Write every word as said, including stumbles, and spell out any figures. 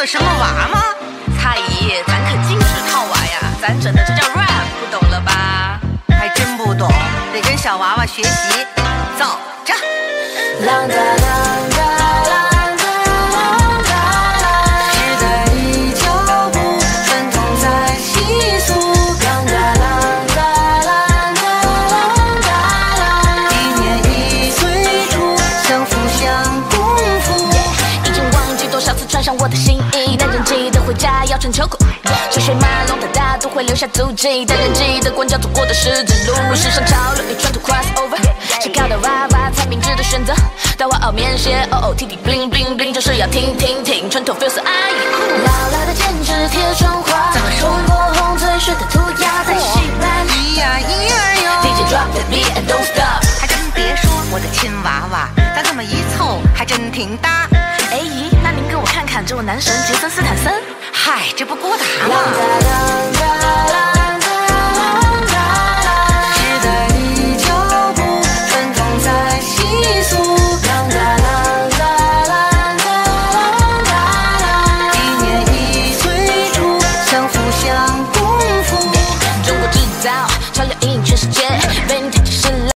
的什么娃吗？蔡姨，咱可禁止套娃呀，咱整的这叫 rap， 不懂了吧？还真不懂，得跟小娃娃学习。走着。 啷个啷个啷个啷个啷，时代的脚步奔腾在细数。啷个啷个啷个啷个啷，一年一岁除，相辅相功夫。 已经忘记多少次穿上我的新衣，但仍记得回家要穿秋裤。车水马龙的大都会留下足迹，但仍记得光脚走过的十字路。时尚潮流一穿土 cross over， 谁靠的 rap rap 才明智的选择。大花袄棉鞋，哦哦，T T bling bling bling， 就是要听听听，穿透 feels 阿姨。 老来的剪纸贴窗花，冲过红嘴水的涂鸦在西南。 咿呀咿呀哟 D J drop the beat and don't stop。 还真别说，我的亲娃娃，咱这么一凑，还真挺搭。 哎姨，那您给我看看这位男神杰森斯坦森。 嗨，这不郭达啷个吗？ 啷个啷个啷个啷，时代的脚步奔腾在细数。啷个啷个啷个啷个啷，一年一岁除，相辅相功夫。 中国制造，潮流引领全世界。